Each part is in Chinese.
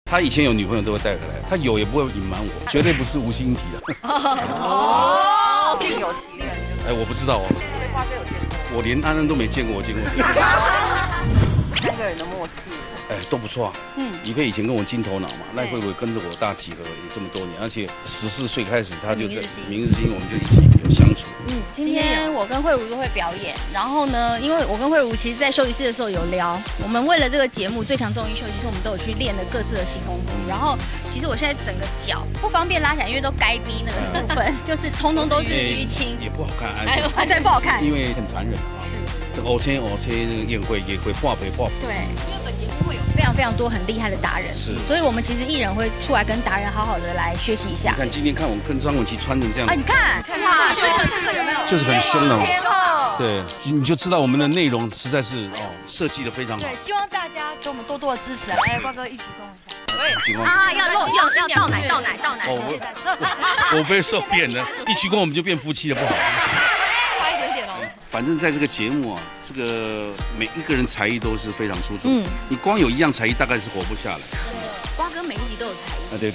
他以前有女朋友都会带回来，他有也不会隐瞒我，绝对不是无心体的。 哦，有哎，我不知道哦。 对花哥有见过？ 我连安安都没见过，我见过谁？ 三个人的默契。 哎，都不错啊。李佩以前跟我金头脑嘛，赖慧慧跟着我大几何也这么多年，而且14岁开始，他就在明日星，我们就一起有相处。 今天我跟慧茹都会表演，然后呢，因为我跟慧茹其实在休息室的时候有聊，我们为了这个节目《最强综艺秀》，其实我们都有去练了各自的新功夫。然后其实我现在整个脚不方便拉起来，因为都该逼那个部分，就是通通都是淤青， 也不好看， 对，不好看， 因为很残忍啊。这个偶车那个宴会也会破杯破。 对，因为本节目会有非常多很厉害的达人， 是， 所以我们其实艺人会出来跟达人好好的来学习一下。 你看今天看我跟张文琪穿成这样， 你看，哇，这个有没有？ 就是很凶的嘛。 天后， 对，你就知道我们的内容实在是设计的非常好。 对，希望大家给我们多多的支持啊！来，瓜哥一鞠躬一下。 啊，要倒奶，谢谢大家。 我被受骗了，一鞠躬我们就变夫妻了，不好。 差一点点哦。 反正在这个节目啊，这个每一个人才艺都是非常出众。你光有一样才艺，大概是活不下来。 瓜哥每一集都有才艺。 啊，对。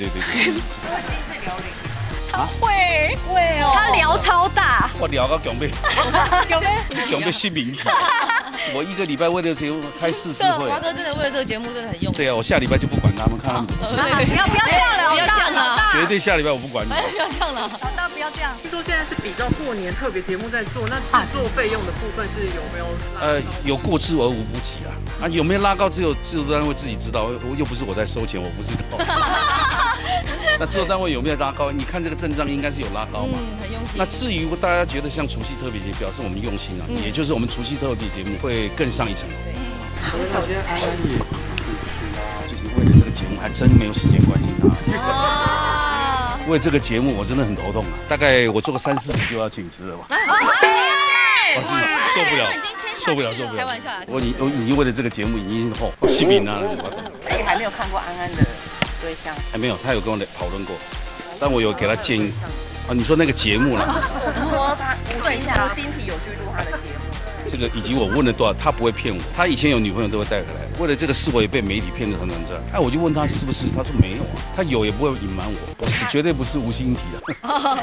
他会哦，他聊超大。 我聊到强被新名体。我一个礼拜为了节目开4次会。 瓜哥真的为了这个节目真的很用。 对啊，我下礼拜就不管他们，看他们怎么做。 不要这样了， 不要这样了， 绝对下礼拜我不管你。 不要这样了， 老大不要这样。 听说现在是比较过年特别节目在做，那制作费用的部分是有没有？ 有过之而无不及啊！有没有拉高，只有制作单位自己知道，又不是我在收钱，我不知道。那制作单位有没有拉高？你看这个阵仗应该是有拉高嘛？ 很用心。 那至于大家觉得像除夕特别节，表示我们用心了，也就是我们除夕特别节目会更上一层楼。 首先安安也就是为了这个节目，还真没有时间关心他。为这个节目，我真的很头痛啊！大概我做个3、4集就要请辞了吧？我是受不了。 开玩笑啦。 我已经为了这个节目已经是性命啊！ 你还没有看过安安的对象？ 还没有，他有跟我讨论过，但我有给他建议。你说那个节目啦？ 说他无心体有去录他的节目。 这个以及我问了多少，他不会骗我。他以前有女朋友都会带回来，为了这个事我也被媒体骗得团团转。哎，我就问他是不是，他说没有啊，他有也不会隐瞒我，绝对不是无心体的。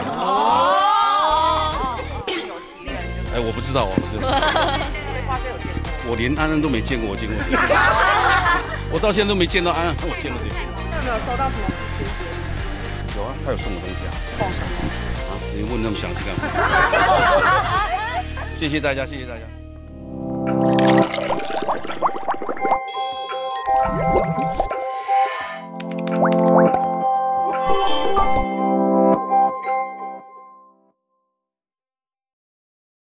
哎，我不知道哦，真的。我连安安都没见过，我见过谁？我到现在都没见到安安，我见过谁？ 有没有收到什么惊喜？ 有啊，他有送我东西啊。 送什么？ 啊，你问那么详细干嘛？谢谢大家，谢谢大家。